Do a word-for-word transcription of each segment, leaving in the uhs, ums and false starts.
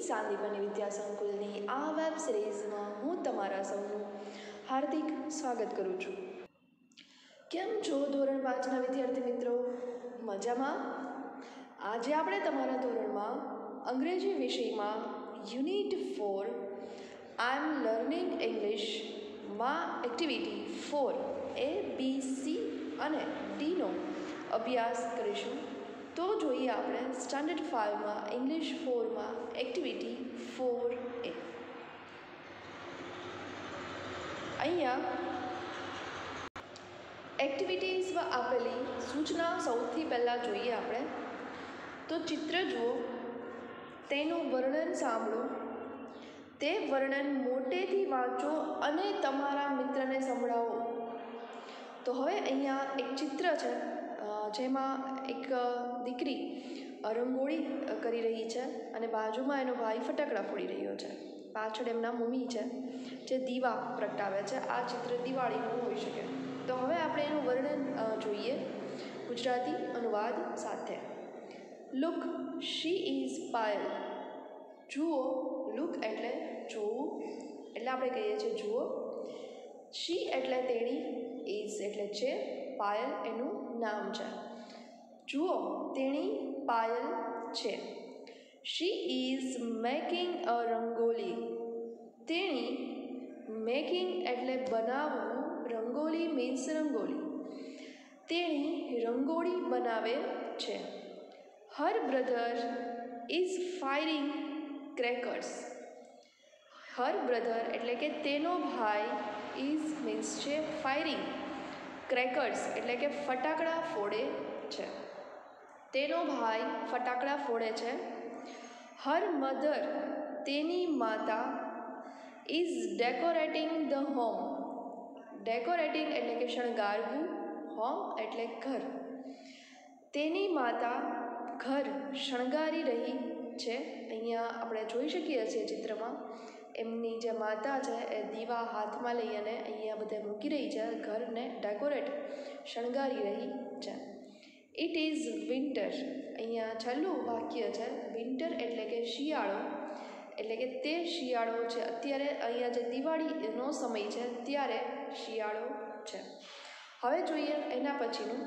સાંદીપની વિદ્યા સંકુલની આ વેબ સિરીઝમાં હું તમારા સૌનું હાર્દિક સ્વાગત કરું છું. કેમ છો ધોરણ પાંચના વિદ્યાર્થી મિત્રો? મજામાં? આજે આપણે તમારા ધોરણમાં અંગ્રેજી વિષયમાં unit four I am learning ઇંગ્લિશમાં activity four A B C અને ડીનો અભ્યાસ કરીશું. તો જોઈએ આપણે સ્ટાન્ડર્ડ ફાઇવમાં ઇંગ્લિશ ફોરમાં એક્ટિવિટી ફોર એ. અહીંયા એક્ટિવિટીઝમાં આપેલી સૂચના સૌથી પહેલાં જોઈએ આપણે તો ચિત્ર જુઓ, તેનું વર્ણન સાંભળો, તે વર્ણન મોટેથી વાંચો અને તમારા મિત્રને સંભળાવો. તો હવે અહીંયા એક ચિત્ર છે જેમાં એક દીકરી રંગોળી કરી રહી છે અને બાજુમાં એનો ભાઈ ફટાકડા ફોડી રહ્યો છે. પાછળ એમના મમ્મી છે જે દીવા પ્રગટાવે છે. આ ચિત્ર દિવાળીનું હોઈ શકે. તો હવે આપણે એનું વર્ણન જોઈએ ગુજરાતી અનુવાદ સાથે. Look she is Payal. જુઓ, લુક એટલે જોવું, એટલે આપણે કહીએ છીએ જુઓ. શી એટલે તેણી, ઇઝ એટલે છે, પાયલ એનું નામ છે. જુઓ, તેણી પાયલ છે. She is making a rangoli. તેણી મેકિંગ એટલે બનાવવું, રંગોલી મીન્સ રંગોલી. તેણી રંગોળી બનાવે છે. Her brother is firing crackers. Her brother એટલે કે તેનો ભાઈ, ઇઝ મીન્સ છે ફાયરિંગ, ક્રેકર્સ એટલે કે ફટાકડા ફોડે છે. તેનો ભાઈ ફટાકડા ફોડે છે. હર મધર તેની માતા, is decorating the home. Decorating એટલે કે શણગારવું, હોમ એટલે ઘર. તેની માતા ઘર શણગારી રહી છે. અહીંયા આપણે જોઈ શકીએ છીએ ચિત્રમાં એમની જે માતા છે એ દીવા હાથમાં લઈ અને અહીંયા બધે મૂકી રહી છે. ઘરને ડેકોરેટ શણગારી રહી છે. It is winter. અહીંયા છેલ્લું વાક્ય છે વિન્ટર એટલે કે શિયાળો, એટલે કે તે શિયાળો છે. અત્યારે અહીંયા જે દિવાળીનો સમય છે ત્યારે શિયાળો છે. હવે જોઈએ એના પછીનું.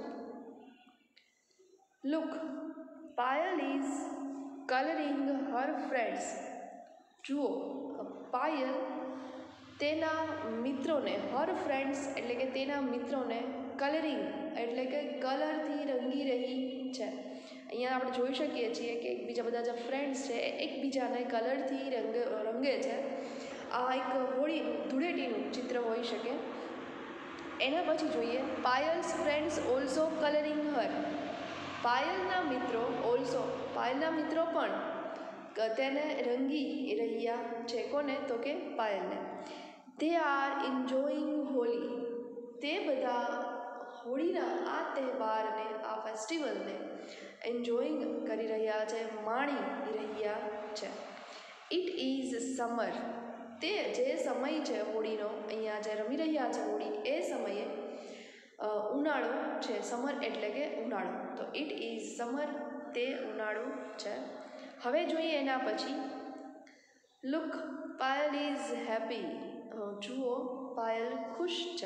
Look Payal is colouring her friends. જુઓ, પાયલ તેના મિત્રોને, હર ફ્રેન્ડ્સ એટલે કે તેના મિત્રોને કલરિંગ એટલે કે કલરથી રંગી રહી છે. અહીંયા આપણે જોઈ શકીએ છીએ કે એકબીજા બધા જે ફ્રેન્ડ્સ છે એ એકબીજાને કલરથી રંગ રંગે છે. આ એક હોળી ધૂળેટીનું ચિત્ર હોઈ શકે. એના પછી જોઈએ Payal's friends also colouring her. પાયલના મિત્રો ઓલ્સો, પાયલના મિત્રો પણ તેને રંગી રહ્યા છે. કોને? તો કે પાયલને. They are enjoying Holi. તે બધા હોળીના આ તહેવારને, આ ફેસ્ટિવલને એન્જોઈંગ કરી રહ્યા છે, માણી રહ્યા છે. It is summer. તે જે સમય છે હોળીનો, અહીંયા જે રમી રહ્યા છે હોળી, એ સમયે ઉનાળો છે. સમર એટલે કે ઉનાળો. તો ઇટ ઇઝ સમર, તે ઉનાળો છે. હવે જોઈએ એના પછી. Look Payal is happy. જુઓ, પાયલ ખુશ છે.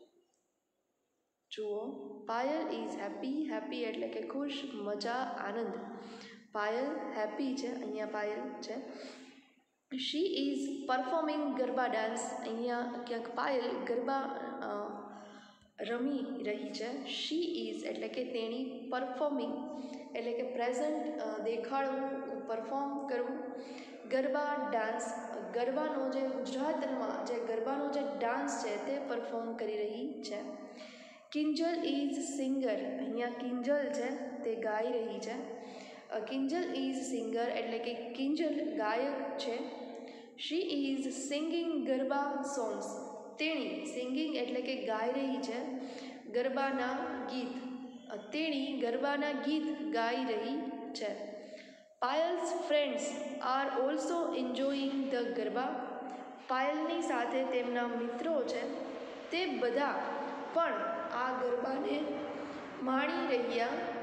જુઓ, પાયલ ઇઝ હેપી. હેપી એટલે કે ખુશ, મજા, આનંદ. પાયલ હેપી છે. અહીંયા પાયલ છે. She is performing garba dance. અહીંયા ક્યાંક પાયલ ગરબા રમી રહી છે. શી ઇઝ એટલે કે તેણી, પરફોર્મિંગ એટલે કે પ્રેઝન્ટ, દેખાડવું, પરફોર્મ કરવું. ગરબા ડાન્સ, ગરબાનો જે ગુજરાતમાં જે ગરબાનો જે ડાન્સ છે તે પરફોર્મ કરી રહી છે. Kinjal is singer. અહીંયા કિંજલ છે તે ગાઈ રહી છે. કિંજલ ઇઝ સિંગર એટલે કે કિંજલ ગાયક છે. She is singing garba songs. તેણી સિંગિંગ એટલે કે ગાઈ રહી છે ગરબાના ગીત. તેણી ગરબાના ગીત ગાઈ રહી છે. Payal's friends are also enjoying the garba. પાયલની સાથે તેમના મિત્રો છે તે બધા પણ આ ગરબાને માણી રહ્યા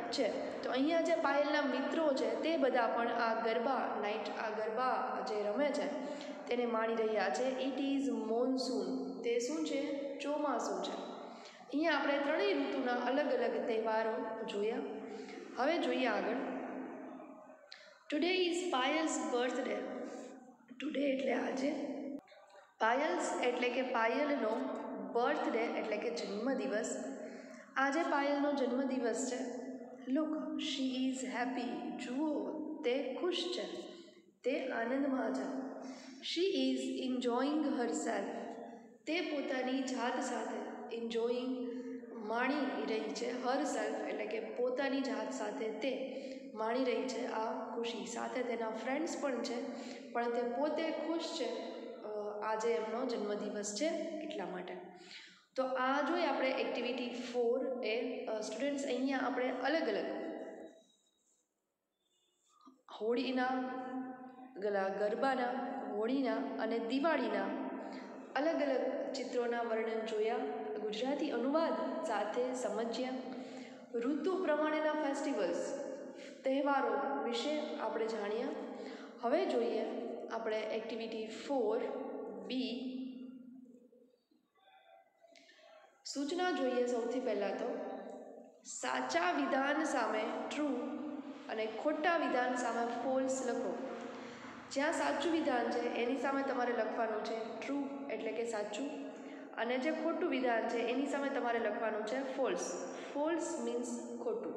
છે. તો અહીંયા જે પાયલના મિત્રો છે તે બધા પણ આ ગરબા નાઇટ આ ગરબા જે રમે છે તેને માણી રહ્યા છે. ઇટ ઇઝ મોન્સૂન, તે શું છે? ચોમાસું છે. અહીંયા આપણે ત્રણેય ઋતુના અલગ અલગ તહેવારો જોયા. હવે જોઈએ આગળ. Today is Payal's birthday. Today એટલે આજે, પાયલ્સ એટલે કે પાયલનો બર્થડે એટલે કે જન્મદિવસ. આજે પાયલનો જન્મદિવસ છે. Look she is happy. જુઓ તે ખુશ છે, તે આનંદમાં છે. She is enjoying herself. તે પોતાની જાત સાથે એન્જોઈંગ માણી રહી છે. હરસેલ્ફ એટલે કે પોતાની જાત સાથે તે માણી રહી છે આ ખુશી. સાથે તેના ફ્રેન્ડ્સ પણ છે, પણ તે પોતે ખુશ છે. આજે એમનો જન્મદિવસ છે એટલા માટે. તો આ જોઈએ આપણે એક્ટિવિટી ફોર એ સ્ટુડન્ટ્સ. અહીંયા આપણે અલગ અલગ હોળીના, ગલા ગરબાના, હોળીના અને દિવાળીના અલગ અલગ ચિત્રોના વર્ણન જોયા. ગુજરાતી અનુવાદ સાથે સમજ્યા. ઋતુ પ્રમાણેના ફેસ્ટિવલ્સ, તહેવારો વિશે આપણે જાણ્યા. હવે જોઈએ આપણે એક્ટિવિટી ફોર બી. સૂચના જોઈએ. સૌથી પહેલાં તો સાચા વિધાન સામે ટ્રુ અને ખોટા વિધાન સામે ફોલ્સ લખો. જ્યાં સાચું વિધાન છે એની સામે તમારે લખવાનું છે ટ્રુ એટલે કે સાચું, અને જે ખોટું વિધાન છે એની સામે તમારે લખવાનું છે ફોલ્સ. ફોલ્સ મીન્સ ખોટું.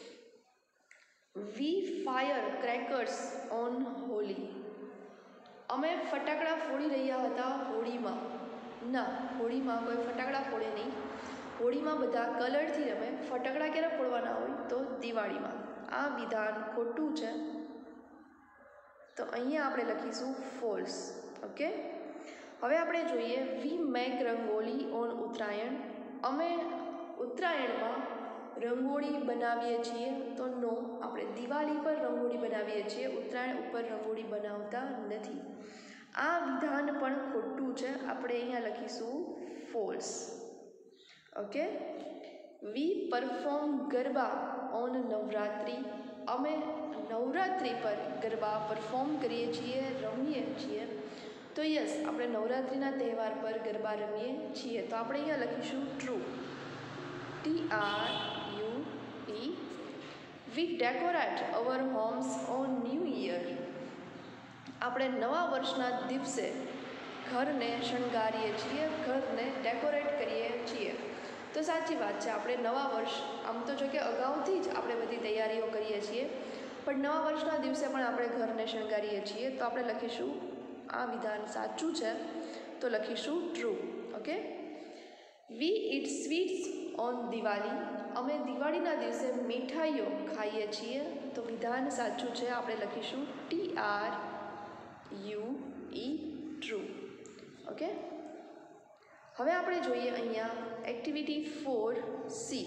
We fire crackers on Holi. અમે ફટાકડા ફોડી રહ્યા હતા હોળીમાં. ના, હોળીમાં કોઈ ફટાકડા ફોડે નહીં. હોળીમાં બધા કલરથી રમે. ફટાકડા ક્યારે ફોડવાના હોય? તો દિવાળીમાં. આ વિધાન ખોટું છે, તો અહીંયા આપણે લખીશું ફોલ્સ. ઓકે. હવે આપણે જોઈએ we make rangoli on Uttarayan. અમે ઉત્તરાયણમાં રંગોળી બનાવીએ છીએ. તો નો, આપણે દિવાળી પર રંગોળી બનાવીએ છીએ, ઉત્તરાયણ ઉપર રંગોળી બનાવતા નથી. આ વિધાન પણ ખોટું છે, આપણે અહીંયા લખીશું false. Okay. We perform garba on Navratri. અમે નવરાત્રિ પર ગરબા પરફોર્મ કરીએ છીએ, રમીએ છીએ. તો યસ, આપણે નવરાત્રિના તહેવાર પર ગરબા રમીએ છીએ. તો આપણે અહીંયા લખીશું true. T R U E. We decorate our homes on new year. આપણે નવા વર્ષના દિવસે ઘરને શણગારીએ છીએ, ઘરને ડેકોરેટ કરીએ છીએ. તો સાચી વાત છે, આપણે નવા વર્ષ આમ તો જો કે અગાઉથી જ આપણે બધી તૈયારીઓ કરીએ છીએ, પણ નવા વર્ષના દિવસે પણ આપણે ઘરને શણગારીએ છીએ. તો આપણે લખીશું આ વિધાન સાચું છે, તો લખીશું true. Okay. We eat sweets on Diwali. અમે દિવાળીના દિવસે મીઠાઈઓ ખાઈએ છીએ. તો વિધાન સાચું છે, આપણે લખીશું T R U E true. Okay. હવે આપણે જોઈએ અહીંયા એક્ટિવિટી ફોર સી.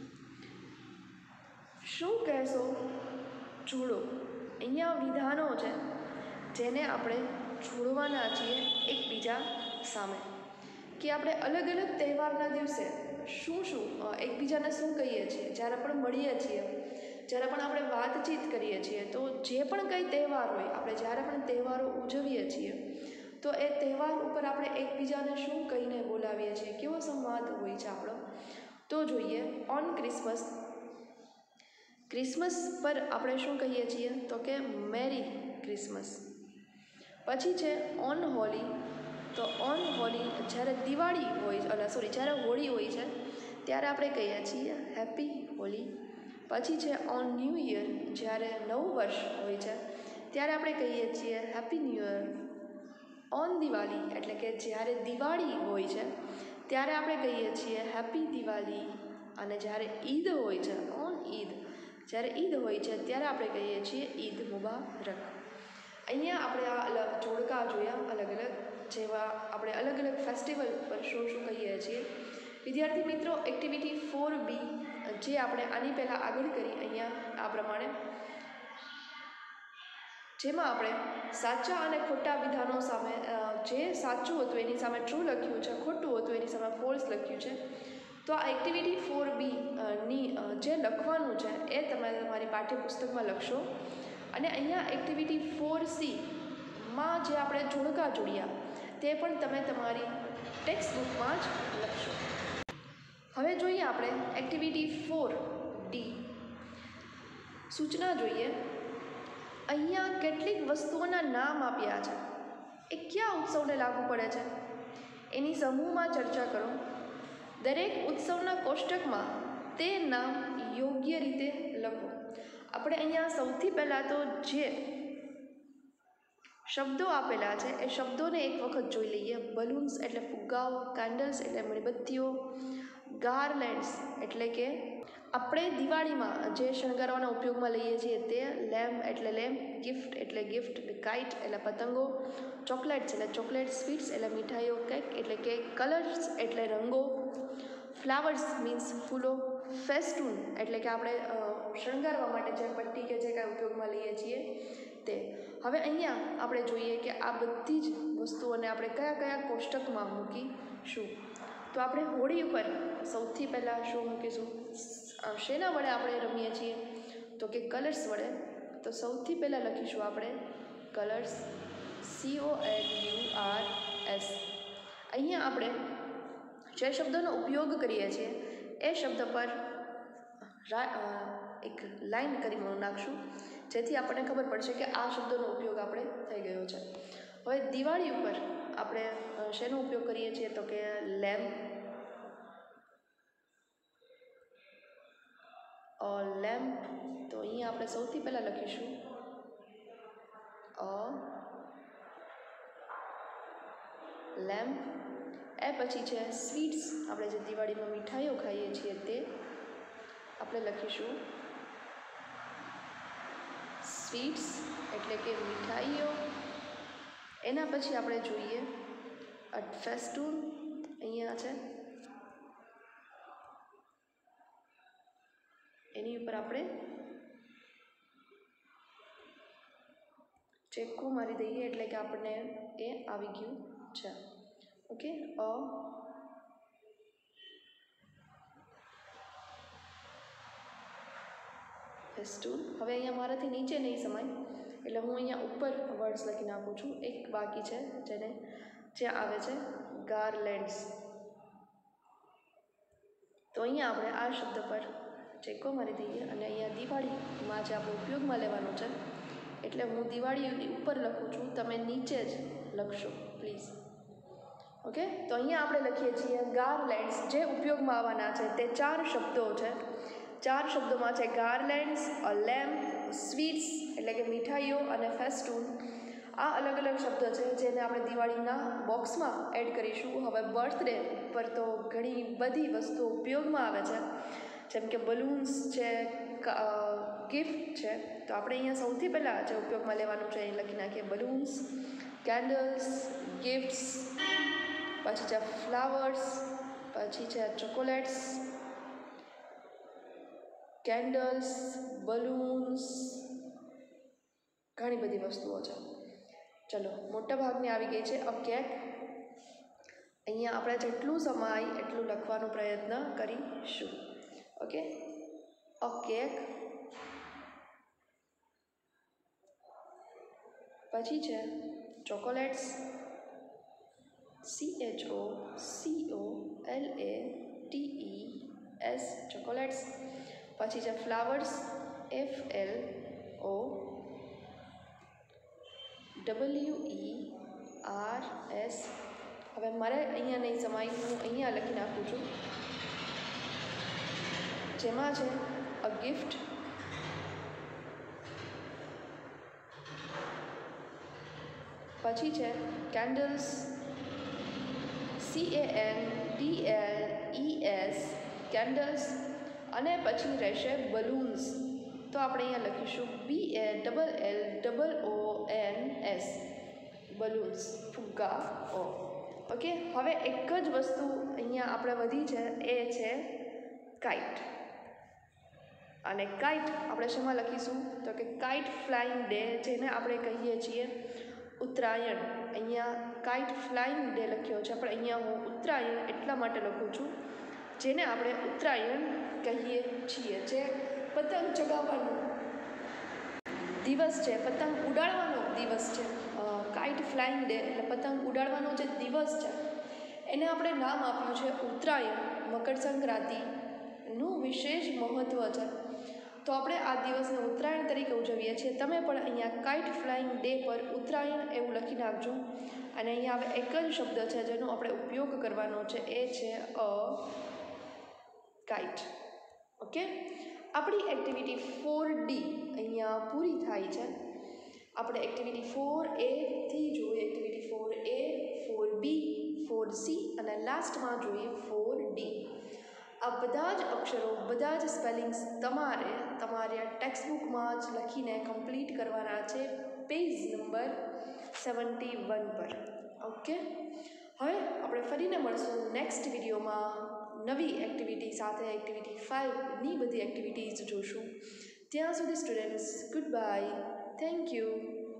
શું કહેશો? જોડો. અહીંયા વિધાનો છે જેને આપણે જોડવાના છીએ એકબીજા સામે, કે આપણે અલગ અલગ તહેવારના દિવસે શું શું એકબીજાને શું કહીએ છીએ. જ્યારે પણ મળીએ છીએ, જ્યારે પણ આપણે વાતચીત કરીએ છીએ, તો જે પણ કંઈ તહેવાર હોય, આપણે જ્યારે પણ તહેવારો ઉજવીએ છીએ તો એ તહેવાર ઉપર આપણે એકબીજાને શું કહીને બોલાવીએ છીએ, કેવો સંવાદ હોય છે આપણો. તો જોઈએ ઓન ક્રિસમસ. ક્રિસમસ પર આપણે શું કહીએ છીએ? તો કે મેરી ક્રિસમસ. પછી છે ઓન હોલી. તો ઓન હોલી જ્યારે દિવાળી હોય, અલા સોરી જ્યારે હોળી હોય છે ત્યારે આપણે કહીએ છીએ હેપી હોલી. પછી છે ઓન ન્યૂ યર. જ્યારે નવું વર્ષ હોય છે ત્યારે આપણે કહીએ છીએ happy new year. On Diwali એટલે કે જ્યારે દિવાળી હોય છે ત્યારે આપણે કહીએ છીએ હેપી દિવાળી. અને જ્યારે ઈદ હોય છે, ઓન ઈદ, જ્યારે ઈદ હોય છે ત્યારે આપણે કહીએ છીએ ઈદ મુબારક. અહીંયા આપણે આ અલગ જોડકા જોયા અલગ અલગ, જેવા આપણે અલગ અલગ ફેસ્ટિવલ પર શું શું કહીએ છીએ. વિદ્યાર્થી મિત્રો, એક્ટિવિટી ફોર બી જે આપણે આની પહેલાં આગળ કરી અહીંયા આ પ્રમાણે, જેમાં આપણે સાચા અને ખોટા વિધાનો સામે જે સાચું હતું એની સામે ટ્રુ લખ્યું છે, ખોટું હતું એની સામે ફોલ્સ લખ્યું છે. તો આ એક્ટિવિટી ફોર બી ની જે લખવાનું છે એ તમે તમારી પાઠ્યપુસ્તકમાં લખશો. અને અહીંયા એક્ટિવિટી ફોર સી માં જે આપણે જોડકા જોડ્યા તે પણ તમે તમારી ટેક્સ્ટ બુકમાં જ લખશો. હવે જોઈએ આપણે એક્ટિવિટી ફોર ડી સૂચના જોઈએ. અહીંયા કેટલીક વસ્તુઓના નામ આપ્યા છે. એ કયા ઉત્સવને લાગુ પડે છે એની સમૂહમાં ચર્ચા કરો. દરેક ઉત્સવના કોષ્ટકમાં તે નામ યોગ્ય રીતે લખો. આપણે અહીંયા સૌથી પહેલાં તો જે શબ્દો આપેલા છે એ શબ્દોને એક વખત જોઈ લઈએ. બલૂન્સ એટલે ફુગ્ગાઓ, કેન્ડલ્સ એટલે મીણબત્તીઓ, ગાર્લેન્ડ્સ એટલે કે આપણે દિવાળીમાં જે શણગારવાના ઉપયોગમાં લઈએ છીએ તે, લેમ્પ એટલે લેમ્પ, ગિફ્ટ એટલે ગિફ્ટ, કાઇટ એટલે પતંગો, ચોકલેટ્સ એટલે ચોકલેટ, સ્વીટ્સ એટલે મીઠાઈઓ, કેક એટલે કેક, કલર્સ એટલે રંગો, ફ્લાવર્સ મીન્સ ફૂલો, ફેસ્ટૂન એટલે કે આપણે શણગારવા માટે જે પટ્ટી કે જે કાંઈ ઉપયોગમાં લઈએ છીએ તે. હવે અહીંયા આપણે જોઈએ કે આ બધી જ વસ્તુઓને આપણે કયા કયા કોષ્ટકમાં મૂકીશું. તો આપણે હોળી ઉપર સૌથી પહેલાં શું મૂકીશું? શેના વડે આપણે રમીએ છીએ? તો કે કલર્સ વડે. તો સૌથી પહેલાં લખીશું આપણે colours, C O L U R S. અહીંયા આપણે જે શબ્દોનો ઉપયોગ કરીએ છીએ એ શબ્દ પર એક લાઈન કરી નાખશું, જેથી આપણને ખબર પડશે કે આ શબ્દોનો ઉપયોગ આપણે થઈ ગયો છે. હવે દિવાળી ઉપર આપણે શેનો ઉપયોગ કરીએ છીએ? તો કે લેમ્પ, લેમ્પ. તો અહીંયા આપણે સૌથી પહેલાં લખીશું અ લેમ્પ. એ પછી છે સ્વીટ્સ, આપણે જે દિવાળીમાં મીઠાઈઓ ખાઈએ છીએ તે આપણે લખીશું સ્વીટ્સ એટલે કે મીઠાઈઓ. એના પછી આપણે જોઈએ ફેસ્ટૂન. અહીંયા છે એની ઉપર આપણે ચેક્કો મારી દઈએ એટલે કે આપણને એ આવી ગયું છે. Okay, a festoon. હવે અહીંયા મારાથી નીચે નહીં સમાય એટલે હું અહીંયા ઉપર વર્ડ્સ લખી નાખું છું. એક બાકી છે જેને જે આવે છે ગાર્લેન્ડ્સ. તો અહીંયા આપણે આ શબ્દ પર ચેક્કો મારી દઈએ અને અહીંયા દિવાળીમાં જે આપણે ઉપયોગમાં લેવાનું છે એટલે હું દિવાળી ઉપર લખું છું, તમે નીચે જ લખશો પ્લીઝ. ઓકે, તો અહીંયા આપણે લખીએ છીએ ગાર્લેન્ડ્સ. જે ઉપયોગમાં આવવાના છે તે ચાર શબ્દો છે. ચાર શબ્દોમાં છે ગાર્લેન્ડ્સ, અ લેમ્પ, સ્વીટ્સ એટલે કે મીઠાઈઓ અને ફેસ્ટૂન. આ અલગ અલગ શબ્દ છે જેને આપણે દિવાળીના બોક્સમાં એડ કરીશું. હવે બર્થડે પર તો ઘણી બધી વસ્તુઓ ઉપયોગમાં આવે છે, જેમ કે બલૂન્સ છે, ગિફ્ટ છે. તો આપણે અહીંયા સૌથી પહેલાં જે ઉપયોગમાં લેવાનું છે એ લખી નાખીએ બલૂન્સ, કેન્ડલ્સ, ગિફ્ટ્સ, પછી છે ફ્લાવર્સ, પછી છે ચોકોલેટ્સ, કેન્ડલ્સ, બલૂન્સ, ઘણી બધી વસ્તુઓ છે. ચલો, મોટા ભાગની આવી ગઈ છે. A cake. અહીંયા આપણે જેટલું સમાય એટલું લખવાનો પ્રયત્ન કરીશું. Okay, a cake. પછી છે chocolates, C H O C O L A T E S, chocolates. પછી છે flowers, F L O W E R S. હવે મારે અહીંયા નહીં સમાય, હું અહીંયા લખી નાખું છું, જેમાં છે અ ગિફ્ટ. પછી છે candles, C A N D L E S, candles. અને પછી રહેશે બલૂન્સ. તો આપણે અહીંયા લખીશું B A double L double O N S, balloons, ફુગ્ગાઓ. ઓકે, હવે એક જ વસ્તુ અહીંયા આપણે વધી છે એ છે કાઇટ. અને કાઇટ આપણે શેમાં લખીશું? તો કે કાઇટ ફ્લાઇંગ ડે, જેને આપણે કહીએ છીએ ઉત્તરાયણ. અહીંયા કાઇટ ફ્લાઇંગ ડે લખ્યો છે, પણ અહીંયા હું ઉત્તરાયણ એટલા માટે લખું છું જેને આપણે ઉત્તરાયણ કહીએ છીએ, જે પતંગ ચગાવવાનો દિવસ છે, પતંગ ઉડાડવાનો દિવસ છે, કાઇટ ફ્લાઇંગ ડે એટલે પતંગ ઉડાડવાનો જે દિવસ છે એને આપણે નામ આપ્યું છે ઉત્તરાયણ. મકર સંક્રાંતિનું વિશેષ મહત્ત્વ છે, તો આપણે આ દિવસને ઉત્તરાયણ તરીકે ઉજવીએ છીએ. તમે પણ અહીંયા કાઇટ ફ્લાઇંગ ડે પર ઉત્તરાયણ એવું લખી નાખજો. અને અહીંયા હવે એક જ શબ્દ છે જેનો આપણે ઉપયોગ કરવાનો છે, એ છે અ કાઇટ. ઓકે, આપણી એક્ટિવિટી ફોર ડી અહીંયા પૂરી થાય છે. આપણે એક્ટિવિટી ફોર એથી જોઈએ, activity four A, four B, four C અને લાસ્ટમાં જોઈએ ફોર ડી. આ બધા જ અક્ષરો, બધા જ સ્પેલિંગ્સ તમારે તમારે ટેક્સ્ટબુકમાં જ લખીને કમ્પ્લીટ કરવાના છે, પેજ નંબર સેવન્ટી વન પર. ઓકે, હવે આપણે ફરીને મળશું નેક્સ્ટ વિડીયોમાં નવી એક્ટિવિટી સાથે. એક્ટિવિટી ફાઇવની બધી એક્ટિવિટીઝ જોશું. ત્યાં સુધી students, goodbye, thank you.